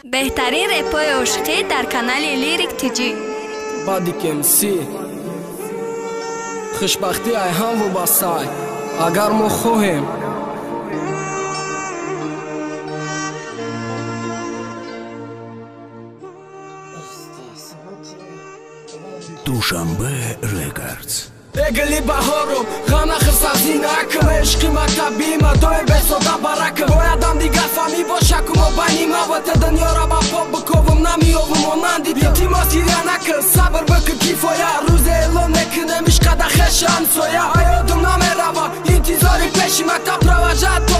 بهترین رپای عاشقی در کانال لیریک تیجی. بادیک امسی خوشبختی ایهان و باسای اگر ما خواهیم Dushanbe Records. Egli bahorum Ghana khsazin akm ishqi maktabi ma doim besoda barakm Boyadam digar fami boshakum o bani ma vate dunyo ra ba pop bkovum namiovum onandi Bitima siryanak sabr bak kifoya Ruze elon neknem ishqada kheshan soya Ayodum namerava intizori peshi maktab ravajat